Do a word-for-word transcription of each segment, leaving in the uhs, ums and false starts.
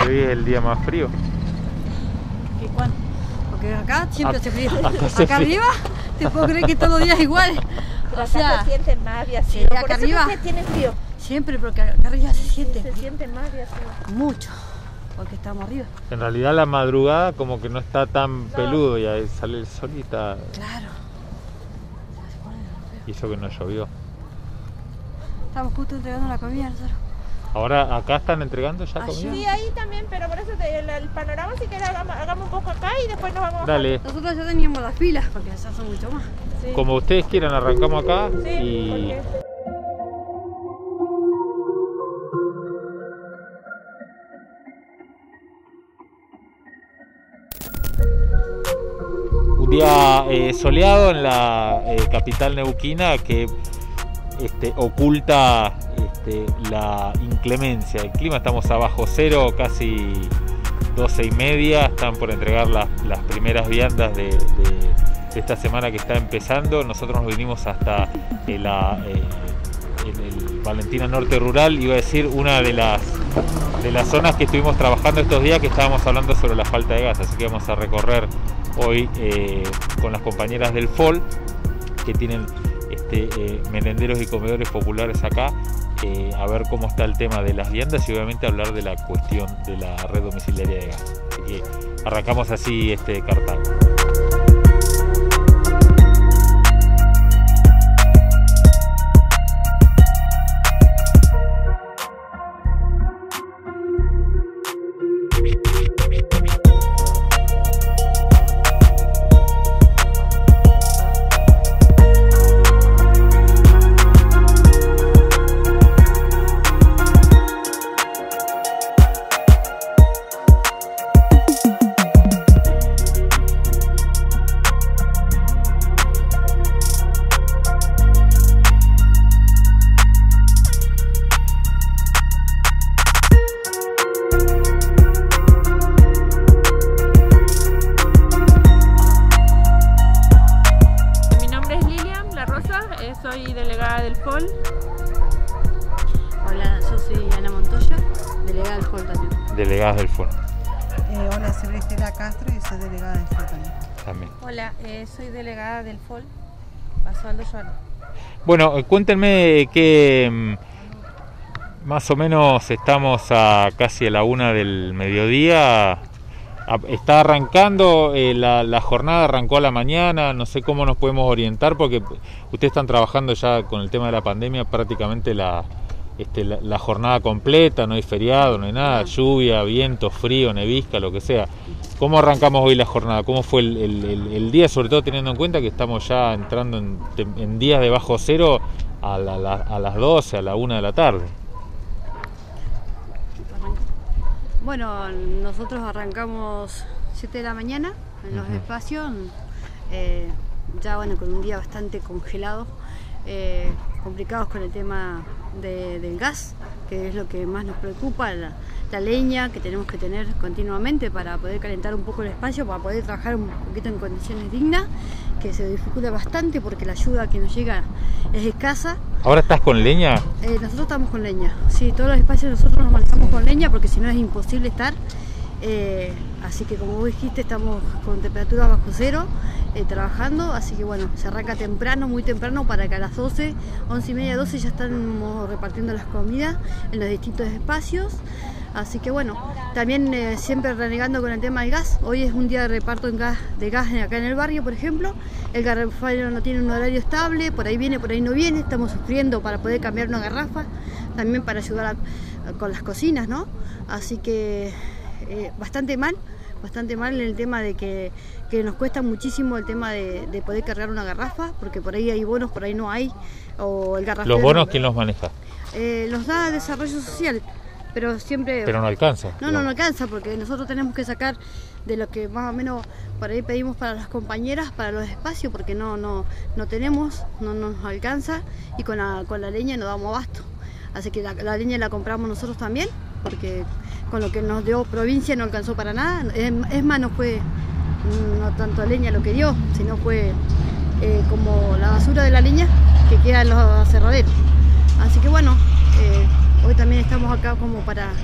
hoy es el día más frío. ¿Qué cuándo? Porque acá siempre hace frío. Acá, Acá, hace acá frío. arriba, te puedo creer que todos los días igual. Pero O acá sea, se siente más y así. sí, ¿no? acá Por eso arriba. que tiene frío. siempre, porque acá arriba se siente Se frío. siente más y así. Mucho, porque estamos arriba. En realidad la madrugada como que no está tan peludo y ahí sale el sol y está... Claro. Y eso que no llovió. Estamos justo entregando la comida nosotros. Ahora acá están entregando ya Ah, comida. Sí, ahí también, pero por eso te, el, el panorama, si querés, hagamos, hagamos un poco acá y después nos vamos a Dale. Nosotros ya teníamos las filas, porque ya son mucho más. Sí. Como ustedes quieran, arrancamos acá Sí, y... porque... Un día eh, soleado en la eh, capital neuquina que este, oculta este, la inclemencia del clima. Estamos abajo cero, casi doce y media. Están por entregar las, las primeras viandas de, de, de esta semana que está empezando. Nosotros nos vinimos hasta eh, la, eh, el, el Valentina Norte Rural, iba a decir una de las, de las zonas que estuvimos trabajando estos días, que estábamos hablando sobre la falta de gas. Así que vamos a recorrer hoy eh, con las compañeras del F O L, que tienen este, eh, merenderos y comedores populares acá, eh, a ver cómo está el tema de las viandas y obviamente hablar de la cuestión de la red domiciliaria de gas. Así que arrancamos así este Cartago. Soy delegada del F O L. Hola, yo soy Ana Montoya, delegada del F O L también. Delegadas del F O L. Eh, hola, soy Estela Castro y soy delegada del F O L también. También. Hola, eh, soy delegada del F O L, Basualdo Joana. Bueno, eh, cuéntenme que mm, más o menos estamos a casi a la una del mediodía. Está arrancando, eh, la, la jornada arrancó a la mañana, no sé cómo nos podemos orientar porque ustedes están trabajando ya con el tema de la pandemia prácticamente la, este, la, la jornada completa, no hay feriado, no hay nada, lluvia, viento, frío, nevisca, lo que sea. ¿Cómo arrancamos hoy la jornada? ¿Cómo fue el, el, el, el día, sobre todo teniendo en cuenta que estamos ya entrando en, en días de bajo cero a, la, la, a las doce, a la una de la tarde? Bueno, nosotros arrancamos siete de la mañana en los Uh-huh. espacios, eh, ya bueno, con un día bastante congelado, eh, complicados con el tema de, del gas, que es lo que más nos preocupa, la, la leña que tenemos que tener continuamente para poder calentar un poco el espacio, para poder trabajar un poquito en condiciones dignas, que se dificulta bastante porque la ayuda que nos llega es escasa. ¿Ahora estás con leña? Eh, nosotros estamos con leña, sí, todos los espacios nosotros nos manejamos con leña porque si no es imposible estar. Eh, así que como vos dijiste, estamos con temperatura bajo cero eh, trabajando, así que bueno, se arranca temprano, muy temprano, para que a las doce, once y media, doce ya estamos repartiendo las comidas en los distintos espacios. Así que bueno, también eh, siempre renegando con el tema del gas. Hoy es un día de reparto en gas, de gas acá en el barrio, por ejemplo. El garrafero no tiene un horario estable, por ahí viene, por ahí no viene. Estamos sufriendo para poder cambiar una garrafa, también para ayudar a, a, con las cocinas, ¿no? Así que eh, bastante mal, bastante mal en el tema de que, que nos cuesta muchísimo el tema de, de poder cargar una garrafa, porque por ahí hay bonos, por ahí no hay. O el garrafero, ¿Los bonos quién los maneja? Eh, los da Desarrollo Social. Pero siempre... Pero no alcanza. No, no, no alcanza, porque nosotros tenemos que sacar de lo que más o menos por ahí pedimos para las compañeras, para los espacios, porque no, no, no tenemos, no nos alcanza, y con la, con la leña no damos abasto. Así que la, la leña la compramos nosotros también, porque con lo que nos dio provincia no alcanzó para nada. Es, es más, no fue no tanto leña lo que dio, sino fue eh, como la basura de la leña que queda en los aserraderos. Así que bueno, eh, hoy también estamos acá como para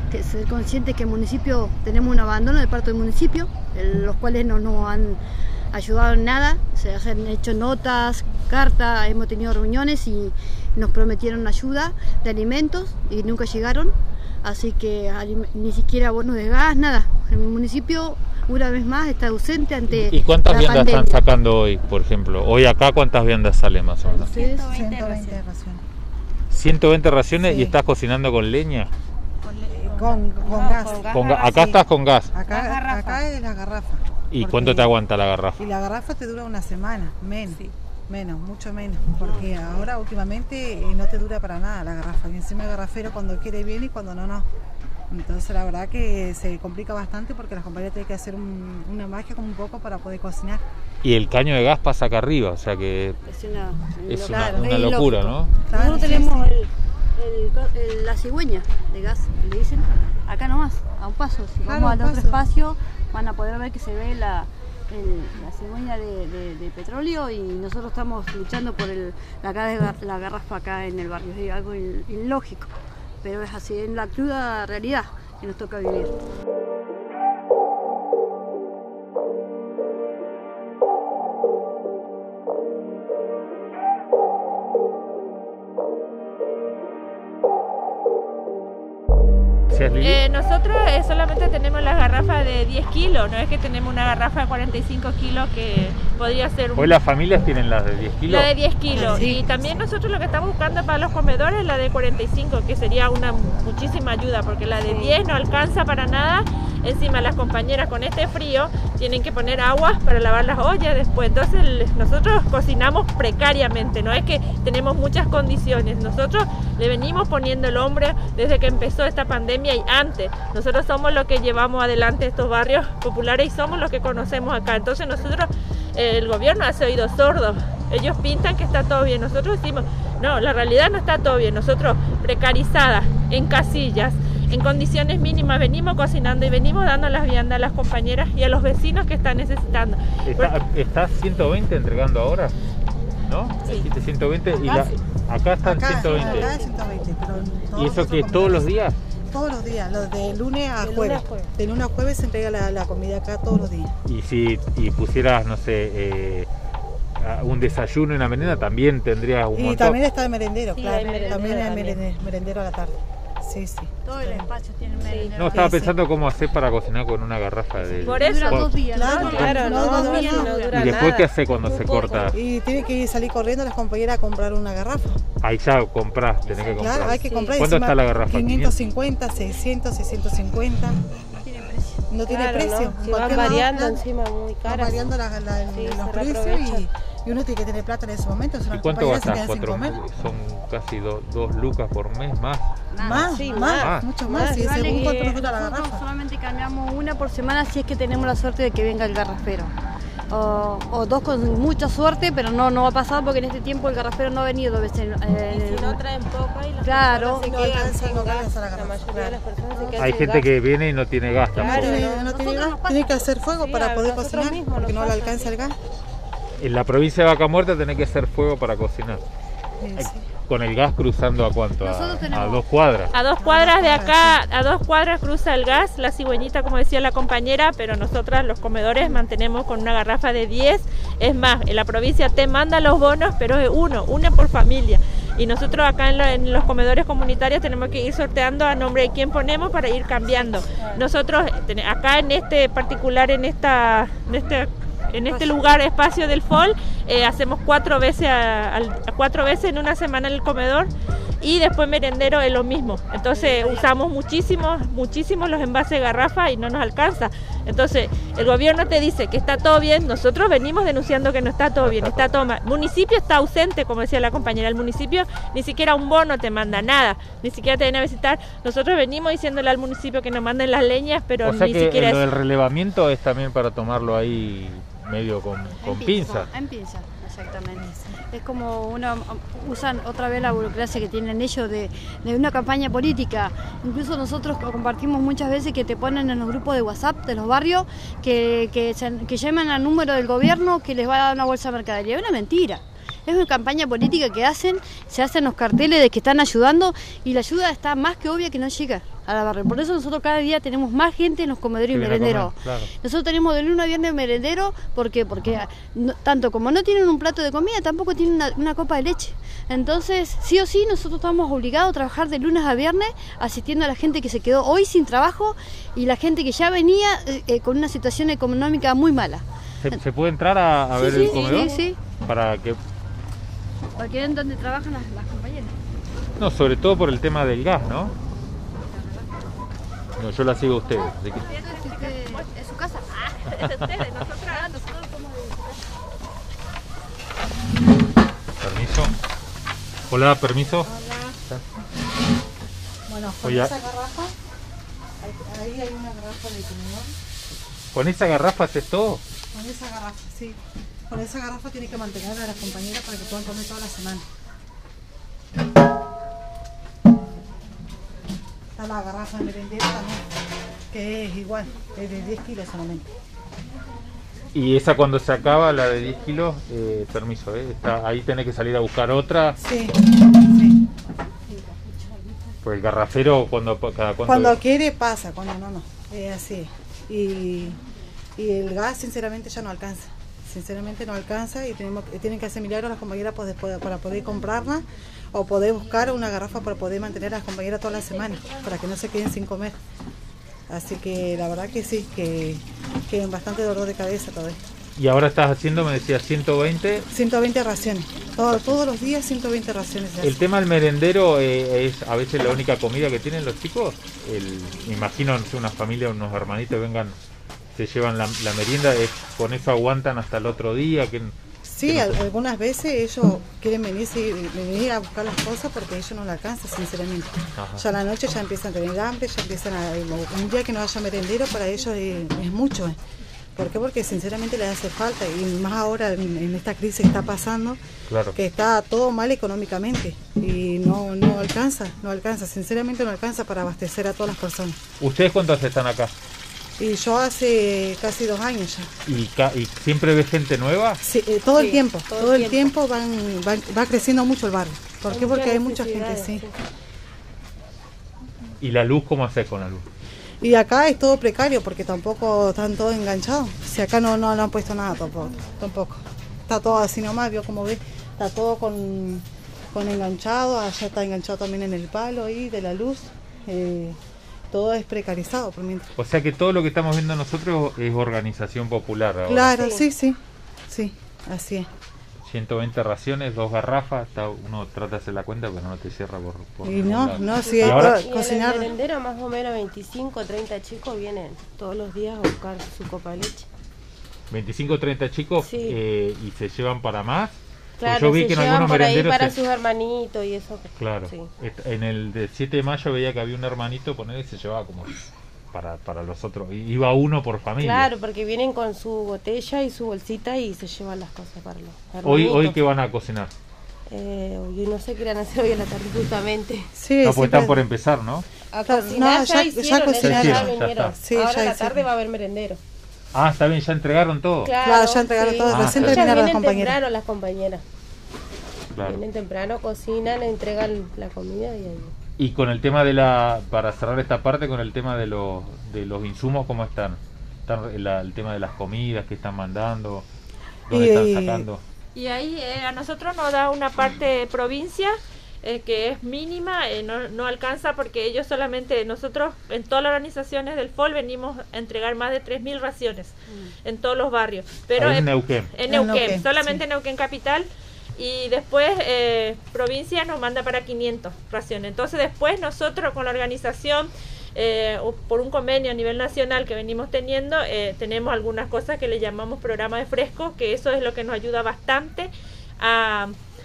que ser conscientes que el municipio, tenemos un abandono de parte del municipio, el, los cuales no nos han ayudado en nada, se han hecho notas, cartas, hemos tenido reuniones y nos prometieron ayuda de alimentos y nunca llegaron, así que ni siquiera bonos de gas, nada. El municipio una vez más está ausente ante ¿Y cuántas la viandas pandemia. están sacando hoy, por ejemplo? Hoy acá, ¿cuántas viandas salen más o menos? ¿Ustedes? ciento veinte raciones. ciento veinte raciones Sí. y estás cocinando con leña. Con, con No, gas. con gas. Con ga- garrafa, acá sí. estás con gas. Gas Acá, garrafa. acá es la garrafa. ¿Y Porque- cuánto te aguanta la garrafa? Y la garrafa te dura una semana, menos. Sí. Menos, mucho menos. Porque ahora últimamente eh, no te dura para nada la garrafa. Y encima el garrafero cuando quiere viene y cuando no, no. Entonces la verdad que se complica bastante porque las compañías tienen que hacer un- una magia como un poco para poder cocinar. Y el caño de gas pasa acá arriba, o sea que Es una, es una, claro, una es locura, ilógico. ¿no? Claro, Nosotros sí, tenemos sí. el, el- el- la cigüeña de gas, le dicen, acá nomás, a un paso. Si Claro, vamos a al un otro paso. espacio, van a poder ver que se ve la, el- la cigüeña de, de- de petróleo y nosotros estamos luchando por el, la, gar- la garrafa acá en el barrio. Es algo il- ilógico, pero es así, es la cruda realidad que nos toca vivir. ¿Decías, Lili? Eh, nosotros eh, solamente tenemos las garrafas de diez kilos, no es que tenemos una garrafa de cuarenta y cinco kilos que podría ser un... Hoy las familias tienen las de diez kilos. La de diez kilos. Sí. Y también nosotros lo que estamos buscando para los comedores es la de cuarenta y cinco, que sería una muchísima ayuda, porque la de diez no alcanza para nada. Encima las compañeras con este frío tienen que poner agua para lavar las ollas después. Entonces les- nosotros cocinamos precariamente, no es que tenemos muchas condiciones. Nosotros le venimos poniendo el hombro desde que empezó esta pandemia y antes. Nosotros somos los que llevamos adelante estos barrios populares y somos los que conocemos acá. Entonces nosotros, eh, el gobierno hace oídos sordos. Ellos pintan que está todo bien. Nosotros decimos, no, la realidad no está todo bien. Nosotros precarizadas, en casillas, en condiciones mínimas, venimos cocinando y venimos dando las viandas a las compañeras y a los vecinos que están necesitando. Está, ¿Estás ciento veinte entregando ahora? ¿No? Sí. Dijiste ciento veinte y la, acá están Acá, ciento veinte. acá es ciento veinte. Pero en todos ¿Y eso los que otros todos los comedores- días? Todos los días, los de lunes a De lunes jueves. a jueves. De lunes a jueves se entrega la, la comida acá todos los días. Y si y pusieras, no sé, eh, a- un desayuno y una merienda, también tendrías un Y montón. también está el merendero, Sí, claro. hay merendero también hay también. merendero, merendero a la tarde. Sí, sí. Todo el espacio tiene merendero. No, estaba Sí, sí. pensando cómo hacer para cocinar con una garrafa de... Por eso. Dura dos días. Claro, ¿no? Claro, no, No, no, no, no. no ¿Y dura después nada. qué hace cuando Muy se poco. corta? Y tienen que salir corriendo las compañeras a comprar una garrafa. Ahí ya comprás, tenés que comprar. Claro, hay que Sí. comprar. ¿Cuánto encima está la garrafa? quinientos cincuenta, seiscientos, seiscientos cincuenta. Tiene precio. No tiene Claro, precio. ¿no? En Si van cualquier lado, variando claro, encima muy van caras. variando la- la- Sí, los se precios reaprovecha. y, y uno tiene que tener plata en ese momento. Si ¿Y no, cuánto las compañeras se gastás? quedan sin Cuatro, comer. son casi do- dos lucas por mes más. Más, Sí, más, más. mucho más. Más. Sí, Vale según que cuánto nos dura la nosotros garrafa. solamente cambiamos una por semana si es que tenemos la suerte de que venga el garrafero. O, o dos con mucha suerte, pero no, no va a pasar porque en este tiempo el garrafero no ha venido dos veces. eh, Y si no traen poca y las Claro. personas se No quedan alcanza, sin no gas. alcanza la La garrafa, mayoría de las personas se quedan Hay sin gente gas. que viene y no tiene gas No Claro, también. tiene, no. no tiene Nosotros gas, nos pasa. tiene que hacer fuego Sí, para a poder nosotros cocinar, mismos porque nos no le pasa, alcanza sí. el gas. En la provincia de Vaca Muerta tenés que hacer fuego para cocinar. Sí, sí. Con el gas cruzando a cuánto? A, Nosotros a tenemos- dos cuadras. A dos cuadras de acá, a dos cuadras cruza el gas, la cigüeñita, como decía la compañera, pero nosotras los comedores mantenemos con una garrafa de diez. Es más, en la provincia te manda los bonos, pero es uno, una por familia. Y nosotros acá en, lo- en los comedores comunitarios tenemos que ir sorteando a nombre de quién ponemos para ir cambiando. Nosotros ten- acá en este particular, en esta, en este, en este lugar, espacio del F O L, eh, hacemos cuatro veces, a- al- a cuatro veces en una semana en el comedor. Y después merendero es lo mismo. Entonces usamos muchísimos, muchísimos los envases de garrafa y no nos alcanza. Entonces el gobierno te dice que está todo bien, nosotros venimos denunciando que no está todo bien, está todo mal. El municipio está ausente, como decía la compañera, el municipio ni siquiera un bono te manda, nada, ni siquiera te viene a visitar. Nosotros venimos diciéndole al municipio que nos manden las leñas, pero O sea ni que siquiera lo del eso. relevamiento es también para tomarlo ahí medio con, con En pinza. En pinza, exactamente. Es como una, usan otra vez la burocracia que tienen ellos de, de una campaña política. Incluso nosotros compartimos muchas veces que te ponen en los grupos de WhatsApp de los barrios que, que, se- que llaman al número del gobierno que les va a dar una bolsa de mercadería. Es una mentira. Es una campaña política que hacen, se hacen los carteles de que están ayudando y la ayuda está más que obvia que no llega a la barra. Por eso nosotros cada día tenemos más gente en los comedores y merenderos. Claro. Nosotros tenemos de lunes a viernes merendero, ¿por qué? Porque no, tanto como no tienen un plato de comida, tampoco tienen una, una copa de leche. Entonces, sí o sí, nosotros estamos obligados a trabajar de lunes a viernes, asistiendo a la gente que se quedó hoy sin trabajo y la gente que ya venía eh, con una situación económica muy mala. ¿Se, ¿se puede entrar a, a Sí, ver sí, el comedor? sí, sí. Para que... Para que vean dónde trabajan las, las compañeras. No, sobre todo por el tema del gas, ¿no? No, yo la sigo a ustedes. Así que... ¿Es su casa? Es de ustedes, nosotras. Nosotros somos de Permiso. Hola, permiso. Bueno, con Oye, esa garrafa, ahí, ahí hay una garrafa de comedor. ¿Con esa garrafa haces todo? Con esa garrafa, sí. Con esa garrafa tiene que mantener a las compañeras para que puedan comer toda la semana. Está la garrafa de merendero también, que es igual, es de diez kilos solamente. Y esa cuando se acaba, la de diez kilos, eh, permiso, ¿eh? Está, ahí tenés que salir a buscar otra. Sí, sí. Pues el garrafero, cuando cada cuánto... Cuando quiere pasa, cuando no, no. Es así. Y, y el gas, sinceramente, ya no alcanza. Sinceramente no alcanza y tenemos, tienen que hacer milagros las compañeras pues, después, para poder comprarla o poder buscar una garrafa para poder mantener a las compañeras toda la semana, para que no se queden sin comer. Así que la verdad que sí, que, que bastante dolor de cabeza todo esto. Y ahora estás haciendo, me decías, ciento veinte. ciento veinte raciones. Todo, todos los días ciento veinte raciones. se El hacen. tema del merendero eh, es a veces la única comida que tienen los chicos. El, me imagino, no sé, una familia, unos hermanitos vengan, se llevan la, la merienda, es, con eso aguantan hasta el otro día. Que, Sí, que no- al- algunas veces ellos quieren venir, sí, venir a buscar las cosas porque ellos no la alcanzan, sinceramente. Ajá. Ya a la noche ya empiezan a tener hambre, ya empiezan a... Un día que no haya merendero para ellos es, es mucho. ¿eh? ¿Por qué? Porque sinceramente les hace falta y más ahora en, en esta crisis que está pasando, Claro. que está todo mal económicamente y no, no alcanza, no alcanza, sinceramente no alcanza para abastecer a todas las personas. ¿Ustedes cuántos están acá? Y yo hace casi dos años ya. ¿Y, ca- y siempre ves gente nueva? Sí, eh, todo el Sí, tiempo, todo todo, el el tiempo, van, van- va creciendo mucho el barrio. ¿Por qué? Porque hay mucha gente, sí. ¿Y la luz cómo haces con la luz? Y acá es todo precario porque tampoco están todos enganchados. Si acá no, no, no han puesto nada tampoco, tampoco. Está todo así nomás, vio como ve, está todo con, con enganchado, allá está enganchado también en el palo ahí de la luz. Eh, todo es precarizado por mientras. O sea que todo lo que estamos viendo nosotros es organización popular ahora. Claro, Sí. sí, sí, sí, así es. ciento veinte raciones, dos garrafas, está, uno trata de hacer la cuenta pero no te cierra por... por Y ningún no, lado. no, sí, Y hay ahora- todo- Y en cocinar. el merendero más o menos veinticinco, treinta chicos vienen todos los días a buscar su copa de leche. veinticinco treinta chicos Sí. eh, y se llevan para más. Pues Claro, yo vi se que en llevan algunos por ahí merenderos para se- sus hermanitos y eso. Claro. Sí. Est- En el de siete de mayo veía que había un hermanito, poner y se llevaba como para, para los otros. I- Iba uno por familia. Claro, porque vienen con su botella y su bolsita y se llevan las cosas para los Hoy, hermanitos. hoy que van a cocinar. Eh, yo no sé qué irán a hacer hoy a la tarde justamente. Sí, No, porque siempre- están por empezar, ¿no? A Claro, cocinar no, ya, ya- ya hicieron, cocinaron. ya, Ya vinieron. está. Sí, Ahora ya a la hicieron. tarde va a haber merendero. Ah, está bien, ya entregaron todo. Claro, ya entregaron todo, recién Ellas terminaron las vienen compañeras. temprano las compañeras. Claro. Vienen temprano, cocinan, entregan la comida y ahí. Y con el tema de la, para cerrar esta parte, con el tema de los, de los insumos, ¿cómo están? ¿Están la- el tema de las comidas que están mandando? ¿Dónde Y- están sacando? Y ahí eh, a nosotros nos da una parte provincia eh, que es mínima, eh, no, no alcanza porque ellos solamente, nosotros en todas las organizaciones del F O L venimos a entregar más de tres mil raciones en todos los barrios. Pero Ahí en eh, Neuquén. en En Neuquén, Neuquén, solamente sí. en Neuquén Capital. Y después eh, provincia nos manda para quinientas raciones. Entonces después nosotros con la organización, eh, o por un convenio a nivel nacional que venimos teniendo, eh, tenemos algunas cosas que le llamamos programa de frescos, que eso es lo que nos ayuda bastante a,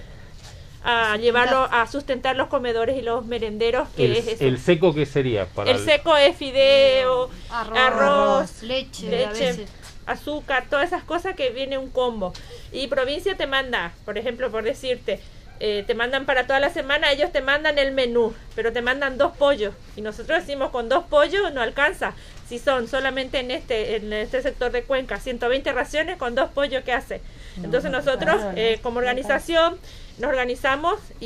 a llevarlo, a sustentar los comedores y los merenderos, que El, es eso. el seco, ¿qué sería? Para El seco es fideo, arroz, arroz, leche, a leche, veces. azúcar, todas esas cosas que viene un combo. Y provincia te manda, por ejemplo, por decirte, eh, te mandan para toda la semana, ellos te mandan el menú, pero te mandan dos pollos. Y nosotros decimos, con dos pollos no alcanza. Si son solamente en este en este sector de Cuenca, ciento veinte raciones, con dos pollos, ¿qué hace? Entonces nosotros, eh, como organización, nos organizamos y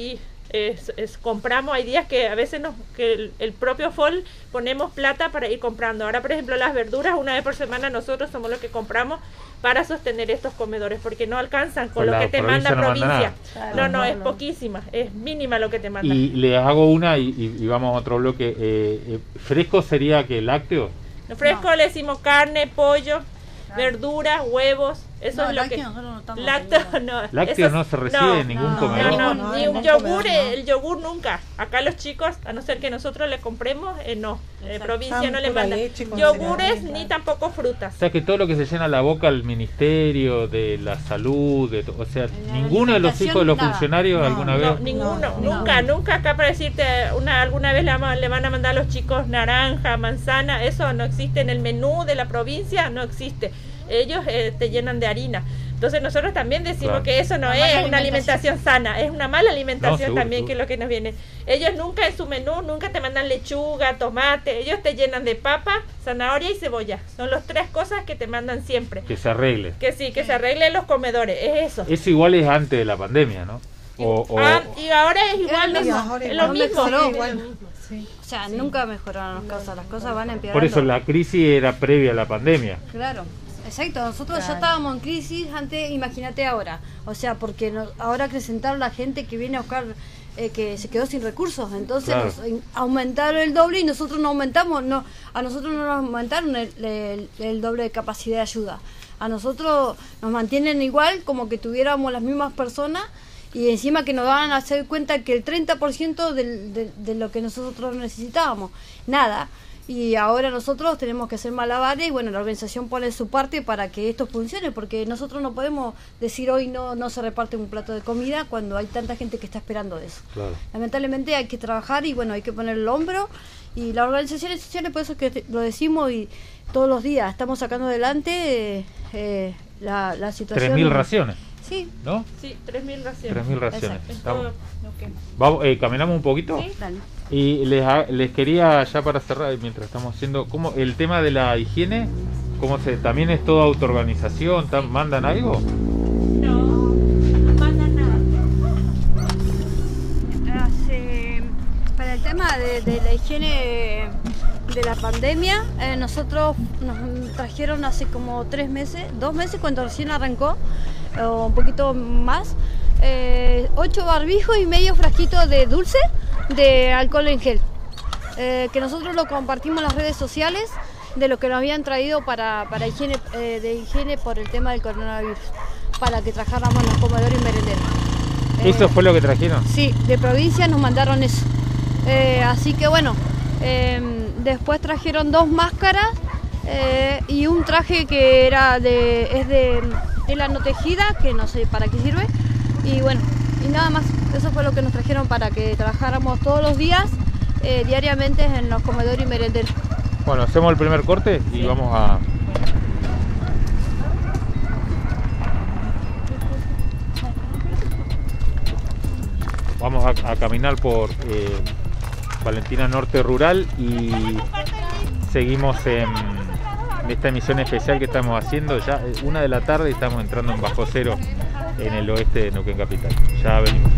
Es, es, compramos, hay días que a veces nos, que el, el propio F O L ponemos plata para ir comprando. Ahora, por ejemplo, las verduras, una vez por semana nosotros somos los que compramos para sostener estos comedores, porque no alcanzan con, con lo que te manda no provincia. Manda claro, no, no, no, es no. poquísima, es mínima lo que te manda. Y le hago una y, y, y vamos a otro bloque. Eh, eh, ¿Fresco sería que lácteo? No, fresco no. Le decimos carne, pollo, claro. verduras, huevos. Eso no, es lo que no lácteos no, lácteos no se recibe no, en ningún no, comedor. No, no, no, ni no, un no, yogur, no. el yogur nunca. Acá los chicos, a no ser que nosotros le compremos, eh, no. Eh, provincia no le manda yogures ni tampoco frutas. O sea que todo lo que se llena la boca al Ministerio de la Salud, de o sea, ninguno de los hijos de los nada. funcionarios no, alguna no, vez. Ninguno, no, nunca, no. nunca acá para decirte una alguna vez le, le van a mandar a los chicos naranja, manzana, eso no existe en el menú de la provincia, no existe. Ellos eh, te llenan de harina. Entonces nosotros también decimos claro. que eso no una es una alimentación sana, es una mala alimentación no, seguro, también seguro. Que es lo que nos viene. Ellos nunca en su menú, nunca te mandan lechuga, tomate, ellos te llenan de papa, zanahoria y cebolla. Son las tres cosas que te mandan siempre. Que se arregle. Que sí, que se arreglen los comedores, es eso. Eso igual es antes de la pandemia, ¿no? O, o, ah, y ahora es igual, es mismo, es lo mismo. No igual. Sí. O sea, sí. nunca mejoraron las cosas, las cosas van empeorando. Por eso la crisis era previa a la pandemia. Claro. Exacto, nosotros claro. ya estábamos en crisis antes, imagínate ahora, o sea, porque no, ahora acrecentaron la gente que viene a buscar, eh, que se quedó sin recursos, entonces claro. nos aumentaron el doble y nosotros no aumentamos, no, a nosotros no nos aumentaron el, el, el doble de capacidad de ayuda, a nosotros nos mantienen igual como que tuviéramos las mismas personas y encima que nos van a hacer cuenta que el treinta por ciento de, de, de lo que nosotros necesitábamos, nada. Y ahora nosotros tenemos que hacer malabares y bueno, la organización pone su parte para que esto funcione, porque nosotros no podemos decir hoy no no se reparte un plato de comida cuando hay tanta gente que está esperando eso. Claro. Lamentablemente hay que trabajar y bueno, hay que poner el hombro y las organizaciones sociales, por eso es que lo decimos y todos los días estamos sacando adelante eh, eh, la, la situación. tres mil raciones. Sí, ¿no? Sí, tres mil raciones. tres mil raciones. Todo, okay. Vamos, eh, ¿caminamos un poquito? Sí, dale. Y les, les quería, ya para cerrar, mientras estamos haciendo, ¿cómo el tema de la higiene? ¿Cómo se, también es toda autoorganización? Sí. ¿Mandan algo? No, no mandan nada. Hace, para el tema de, de la higiene de la pandemia, eh, nosotros nos trajeron hace como tres meses, dos meses cuando recién arrancó, o un poquito más, eh, ocho barbijos y medio frasquitos de dulce de alcohol en gel, eh, que nosotros lo compartimos en las redes sociales de lo que nos habían traído para, para higiene, eh, de higiene por el tema del coronavirus, para que trabajáramos en los comedores y merenderos. ¿Eso eh, fue lo que trajeron? Sí, de provincia nos mandaron eso. Eh, así que bueno, eh, después trajeron dos máscaras eh, y un traje que era de, es de tela no tejida, que no sé para qué sirve, y bueno, y nada más. Eso fue lo que nos trajeron para que trabajáramos todos los días, eh, diariamente en los comedores y merenderos. Bueno, hacemos el primer corte y sí. vamos a... Vamos a, a caminar por eh, Valentina Norte Rural y seguimos en esta emisión especial que estamos haciendo. Ya una de la tarde y estamos entrando en Bajo Cero en el oeste de Neuquén Capital. Ya venimos.